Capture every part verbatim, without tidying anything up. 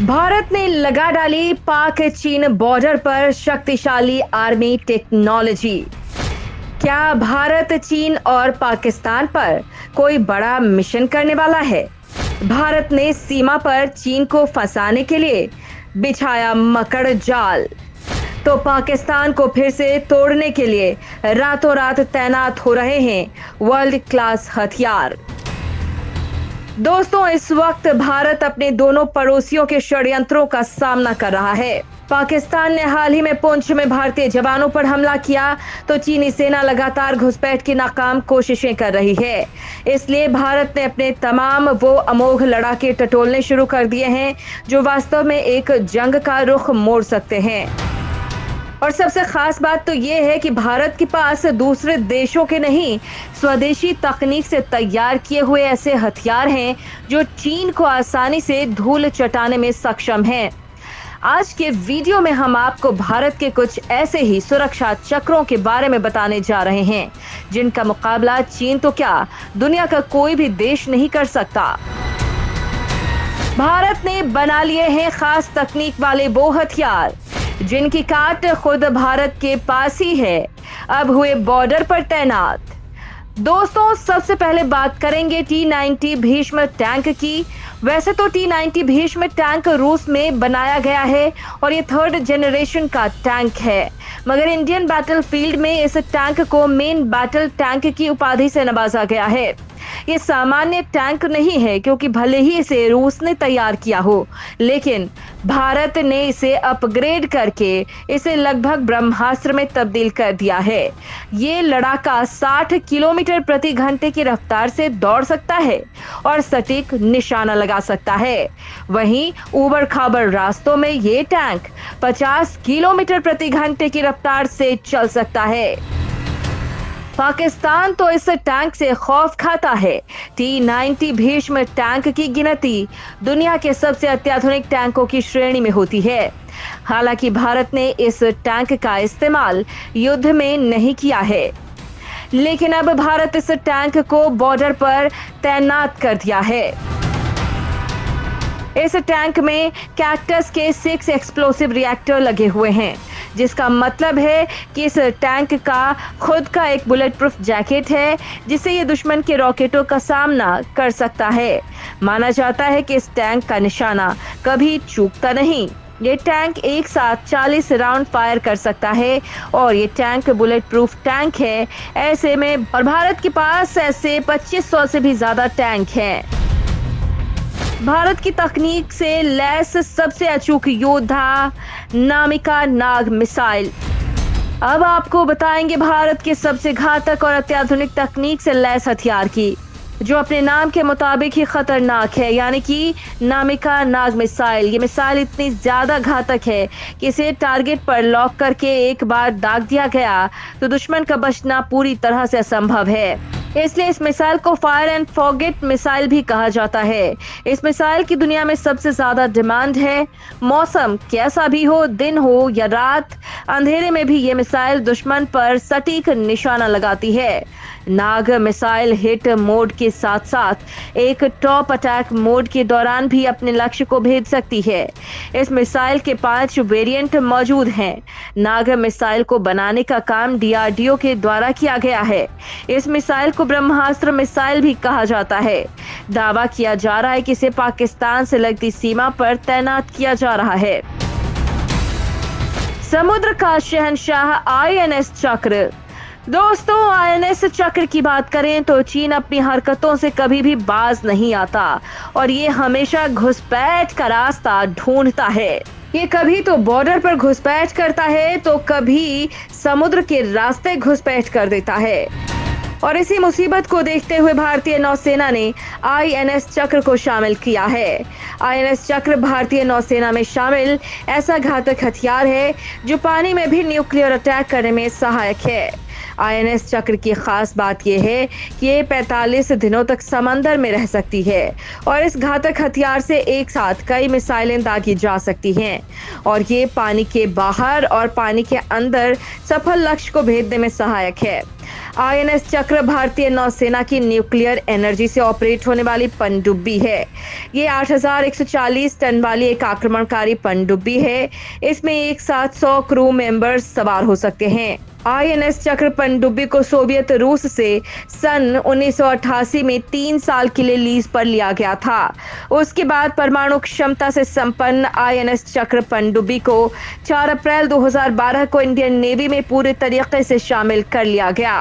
भारत ने लगा डाली पाक चीन बॉर्डर पर शक्तिशाली आर्मी टेक्नोलॉजी। क्या भारत चीन और पाकिस्तान पर कोई बड़ा मिशन करने वाला है? भारत ने सीमा पर चीन को फंसाने के लिए बिछाया मकड़ जाल, तो पाकिस्तान को फिर से तोड़ने के लिए रातों रात तैनात हो रहे हैं वर्ल्ड क्लास हथियार। दोस्तों, इस वक्त भारत अपने दोनों पड़ोसियों के षड्यंत्रों का सामना कर रहा है। पाकिस्तान ने हाल ही में पुंछ में भारतीय जवानों पर हमला किया, तो चीनी सेना लगातार घुसपैठ की नाकाम कोशिशें कर रही है। इसलिए भारत ने अपने तमाम वो अमोघ लड़ाके टटोलने शुरू कर दिए हैं जो वास्तव में एक जंग का रुख मोड़ सकते हैं। और सबसे खास बात तो ये है कि भारत के पास दूसरे देशों के नहीं, स्वदेशी तकनीक से तैयार किए हुए ऐसे हथियार हैं जो चीन को आसानी से धूल चटाने में सक्षम हैं। आज के वीडियो में हम आपको भारत के कुछ ऐसे ही सुरक्षा चक्रों के बारे में बताने जा रहे हैं जिनका मुकाबला चीन तो क्या, दुनिया का कोई भी देश नहीं कर सकता। भारत ने बना लिए हैं खास तकनीक वाले वो हथियार जिनकी काट खुद भारत के पास ही है, अब हुए बॉर्डर पर तैनात। दोस्तों, सबसे पहले बात करेंगे टी नाइंटी भीष्म टैंक की। वैसे तो टी नाइंटी भीष्म टैंक रूस में बनाया गया है और ये थर्ड जनरेशन का टैंक है, मगर इंडियन बैटलफील्ड में इस टैंक को मेन बैटल टैंक की उपाधि से नवाजा गया है। ये सामान्य टैंक नहीं है, क्योंकि भले ही इसे रूस ने तैयार किया हो, लेकिन भारत ने इसे अपग्रेड करके इसे लगभग ब्रह्मास्त्र में तब्दील कर दिया है। ये लड़ाका साठ किलोमीटर प्रति घंटे की रफ्तार से दौड़ सकता है और सटीक निशाना लगा सकता है। वहीं ऊबड़ खाबड़ रास्तों में ये टैंक पचास किलोमीटर प्रति घंटे की रफ्तार से चल सकता है। पाकिस्तान तो इस टैंक से खौफ खाता है। टी नाइंटी भीष्म टैंक की गिनती दुनिया के सबसे अत्याधुनिक टैंकों की श्रेणी में होती है। हालांकि भारत ने इस टैंक का इस्तेमाल युद्ध में नहीं किया है, लेकिन अब भारत इस टैंक को बॉर्डर पर तैनात कर दिया है। इस टैंक में कैक्टस के सिक्स एक्सप्लोसिव रिएक्टर लगे हुए हैं, जिसका मतलब है कि इस टैंक का खुद का एक बुलेट प्रूफ जैकेट है, जिससे ये दुश्मन के रॉकेटों का सामना कर सकता है। माना जाता है कि इस टैंक का निशाना कभी चूकता नहीं। ये टैंक एक साथ चालीस राउंड फायर कर सकता है और ये टैंक बुलेट प्रूफ टैंक है। ऐसे में और भारत के पास ऐसे पच्चीस सौ से भी ज्यादा टैंक हैं। भारत की तकनीक से लैस सबसे अचूक योद्धा नामिका नाग मिसाइल। अब आपको बताएंगे भारत के सबसे घातक और अत्याधुनिक तकनीक से लैस हथियार की, जो अपने नाम के मुताबिक ही खतरनाक है, यानी कि नामिका नाग मिसाइल। ये मिसाइल इतनी ज्यादा घातक है कि इसे टारगेट पर लॉक करके एक बार दाग दिया गया तो दुश्मन का बचना पूरी तरह से असंभव है। इसलिए इस मिसाइल को फायर एंड फॉरगेट मिसाइल भी कहा जाता है। इस मिसाइल की दुनिया में सबसे ज्यादा डिमांड है। मौसम कैसा भी हो, दिन हो या रात, अंधेरे में भी ये मिसाइल दुश्मन पर सटीक निशाना लगाती है। नाग मिसाइल हिट मोड के साथ साथ एक टॉप अटैक मोड के दौरान भी अपने लक्ष्य को भेद सकती है। इस मिसाइल के पांच वेरिएंट मौजूद हैं। नाग मिसाइल को बनाने का काम डी आर डी ओ के द्वारा किया गया है। इस मिसाइल को ब्रह्मास्त्र मिसाइल भी कहा जाता है। दावा किया जा रहा है कि इसे पाकिस्तान से लगती सीमा पर तैनात किया जा रहा है। समुद्र का शहंशाह आई एन एस चक्र। दोस्तों, आई एन एस चक्र की बात करें तो चीन अपनी हरकतों से कभी भी बाज नहीं आता और ये हमेशा घुसपैठ का रास्ता ढूंढता है। ये कभी तो बॉर्डर पर घुसपैठ करता है तो कभी समुद्र के रास्ते घुसपैठ कर देता है। और इसी मुसीबत को देखते हुए भारतीय नौसेना ने आई एन एस चक्र को शामिल किया है। आई एन एस चक्र भारतीय नौसेना में शामिल ऐसा घातक हथियार है जो पानी में भी न्यूक्लियर अटैक करने में सहायक है। आई एन एस चक्र की खास बात यह है कि ये पैंतालीस दिनों तक समंदर में रह सकती है और इस घातक हथियार से एक साथ कई मिसाइलें दागी जा सकती हैं और ये पानी के बाहर और पानी के अंदर सफल लक्ष्य को भेदने में सहायक है। आई एन एस चक्र भारतीय नौसेना की न्यूक्लियर एनर्जी से ऑपरेट होने वाली पनडुब्बी है। ये आठ हज़ार एक सौ चालीस टन वाली एक आक्रमणकारी पनडुब्बी है। इसमें एक साथ सौ क्रू मेंबर्स सवार हो सकते हैं। आई एन एस चक्र पनडुब्बी को सोवियत रूस से सन उन्नीस सौ अट्ठासी में तीन साल के लिए लीज पर लिया गया था। उसके बाद परमाणु क्षमता से संपन्न आई एन एस चक्र पनडुब्बी को चार अप्रैल दो हज़ार बारह को इंडियन नेवी में पूरे तरीके से शामिल कर लिया गया।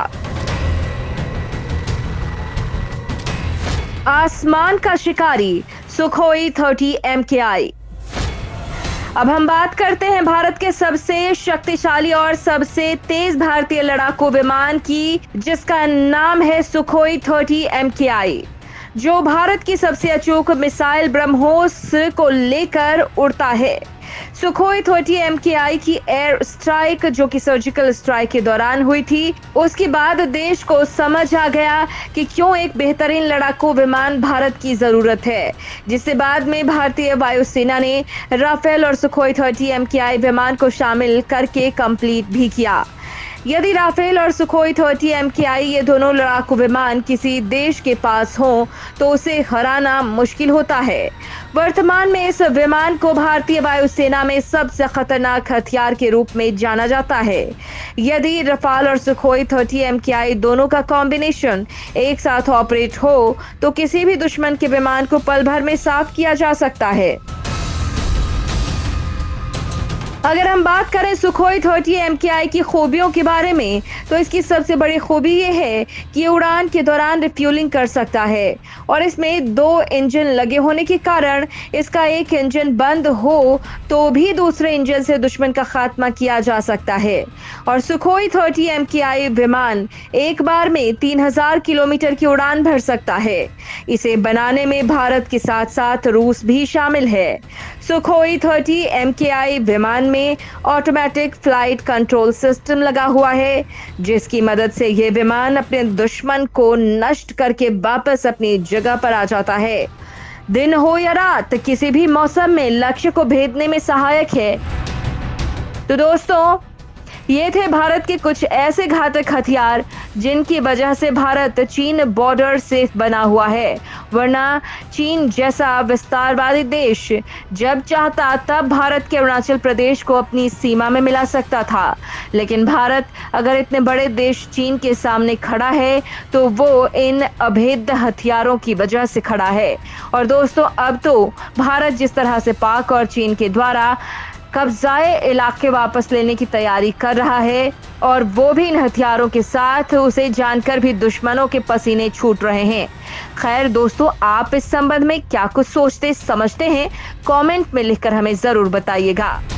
आसमान का शिकारी सुखोई तीस एम के आई। अब हम बात करते हैं भारत के सबसे शक्तिशाली और सबसे तेज भारतीय लड़ाकू विमान की, जिसका नाम है सुखोई तीस एम के आई, जो भारत की सबसे अचूक मिसाइल ब्रह्मोस को लेकर उड़ता है। सुखोई तीस एम के आई की एयर स्ट्राइक, जो कि सर्जिकल स्ट्राइक के दौरान हुई थी, उसके बाद देश को समझ आ गया कि क्यों एक बेहतरीन लड़ाकू विमान भारत की जरूरत है, जिससे बाद में भारतीय वायुसेना ने राफेल और सुखोई तीस एम के आई विमान को शामिल करके कंप्लीट भी किया। यदि राफेल और सुखोई तीस एम के आई ये दोनों लड़ाकू विमान किसी देश के पास हों तो उसे हराना मुश्किल होता है। वर्तमान में इस विमान को भारतीय वायुसेना में सबसे खतरनाक हथियार के रूप में जाना जाता है। यदि रफाल और सुखोई तीस एम के आई दोनों का कॉम्बिनेशन एक साथ ऑपरेट हो तो किसी भी दुश्मन के विमान को पल भर में साफ किया जा सकता है। अगर हम बात करें सुखोई तीस एम के आई की खूबियों के बारे में, तो इसकी सबसे बड़ी खूबी ये है कि ये उड़ान के दौरान रिफ्यूलिंग कर सकता है और इसमें दो इंजन लगे होने के कारण इसका एक इंजन बंद हो तो भी दूसरे इंजन से दुश्मन का खात्मा किया जा सकता है। और सुखोई तीस एम के आई विमान एक बार में तीन हज़ार किलोमीटर की उड़ान भर सकता है। इसे बनाने में भारत के साथ साथ रूस भी शामिल है। सुखोई तीस एम के आई विमान में ऑटोमेटिक फ्लाइट कंट्रोल सिस्टम लगा हुआ है, जिसकी मदद से यह विमान अपने दुश्मन को नष्ट करके वापस अपनी जगह पर आ जाता है। दिन हो या रात, किसी भी मौसम में लक्ष्य को भेदने में सहायक है। तो दोस्तों, ये थे भारत के कुछ ऐसे घातक हथियार जिनकी वजह से भारत चीन बॉर्डर से बना हुआ है, वरना चीन जैसा विस्तारवादी देश जब चाहता तब भारत के अरुणाचल प्रदेश को अपनी सीमा में मिला सकता था। लेकिन भारत अगर इतने बड़े देश चीन के सामने खड़ा है तो वो इन अभेद्य हथियारों की वजह से खड़ा है। और दोस्तों, अब तो भारत जिस तरह से पाक और चीन के द्वारा कब्जाए इलाके वापस लेने की तैयारी कर रहा है, और वो भी इन हथियारों के साथ, उसे जानकर भी दुश्मनों के पसीने छूट रहे हैं। खैर दोस्तों, आप इस संबंध में क्या कुछ सोचते समझते हैं, कमेंट में लिखकर हमें जरूर बताइएगा।